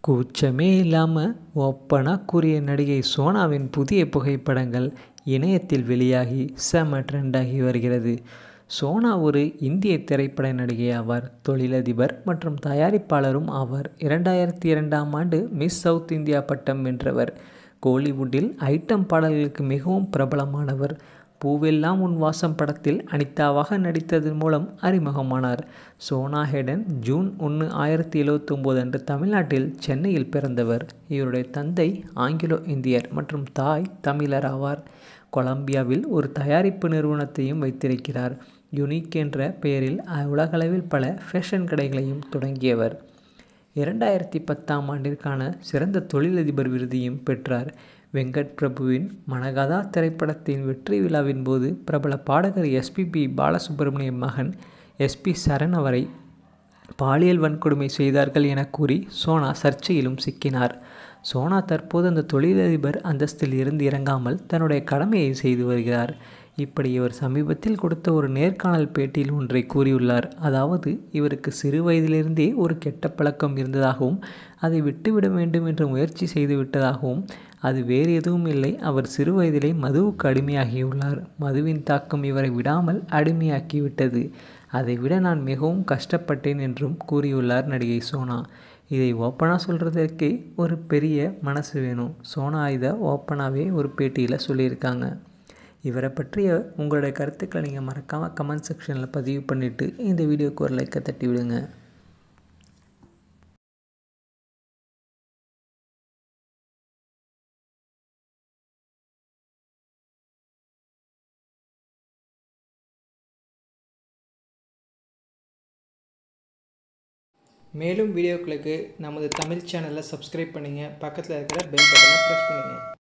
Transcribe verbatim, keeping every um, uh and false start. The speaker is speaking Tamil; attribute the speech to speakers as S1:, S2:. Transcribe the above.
S1: கூச்சமே இல்லாமல் ஓப்பனாக கூறிய நடிகை சோனாவின் புதிய புகைப்படங்கள் இணையத்தில் வெளியாகி செம ட்ரெண்டாகி வருகிறது. சோனா ஒரு இந்திய திரைப்பட நடிகை ஆவார். தொழிலதிபர் மற்றும் தயாரிப்பாளரும் ஆவார். இரண்டாயிரத்தி இரண்டாம் ஆண்டு மிஸ் சவுத் இந்தியா பட்டம் வென்றவர். கோலிவுட்டில் ஐட்டம் பாடல்களுக்கு மிகவும் பிரபலமானவர். பூவெல்லாம் உன் வாசம் படத்தில் அனிதாவாக நடித்ததன் மூலம் அறிமுகமானார். சோனா ஹேடன் ஜூன் ஒன்று ஆயிரத்தி எழுபத்தி ஒம்பது அன்று தமிழ்நாட்டில் சென்னையில் பிறந்தவர். இவருடைய தந்தை ஆங்கிலோ இந்தியர் மற்றும் தாய் தமிழர் ஆவார். கொலம்பியாவில் ஒரு தயாரிப்பு நிறுவனத்தையும் வைத்திருக்கிறார். யுனிக் என்ற பெயரில் உலகளவில் பல ஃபேஷன் கடைகளையும் தொடங்கியவர். இரண்டாயிரத்தி பத்தாம் ஆண்டிற்கான சிறந்த தொழிலதிபர் விருதையும் பெற்றார். வெங்கட் பிரபுவின் மனகதா திரைப்படத்தின் வெற்றி விழாவின் போது பிரபல பாடகர் எஸ்பிபி பாலசுப்ரமணியம் மகன் எஸ்பி சரண் அவரை பாலியல் வன்கொடுமை செய்தார்கள் என கூறி சோனா சர்ச்சையிலும் சிக்கினார். சோனா தற்போது அந்த தொழிலதிபர் அந்தஸ்தில் இருந்து இறங்காமல் தன்னுடைய கடமையை செய்து வருகிறார். இப்படி இவர் சமீபத்தில் கொடுத்த ஒரு நேர்காணல் பேட்டியில் ஒன்றை கூறியுள்ளார். அதாவது, இவருக்கு சிறு வயதிலிருந்தே ஒரு கெட்ட பழக்கம் இருந்ததாகவும் அதை விட்டுவிட வேண்டும் என்று முயற்சி செய்து விட்டதாகவும், அது வேறு எதுவும் இல்லை, அவர் சிறு வயதிலே மதுவுக்கு அடிமையாகியுள்ளார். மதுவின் தாக்கம் இவரை விடாமல் அடிமையாக்கிவிட்டது. அதை விட நான் மிகவும் கஷ்டப்பட்டேன் என்றும் கூறியுள்ளார் நடிகை சோனா. இதை ஓப்பனாக சொல்கிறதுக்கே ஒரு பெரிய மனசு வேணும். சோனா இதை ஓப்பனாகவே ஒரு பேட்டியில் சொல்லியிருக்காங்க. இவரை பற்றிய உங்களுடைய கருத்துக்களை நீங்கள் மறக்காமல் கமெண்ட் செக்ஷனில் பதிவு பண்ணிவிட்டு இந்த வீடியோக்கு ஒரு லைக்கை தட்டி விடுங்க. மேலும் வீடியோக்களுக்கு நமது தமிழ் சேனலை சப்ஸ்கிரைப் பண்ணுங்கள். பக்கத்தில் இருக்கிற பெல் பட்டனை ப்ரெஸ் பண்ணுங்கள்.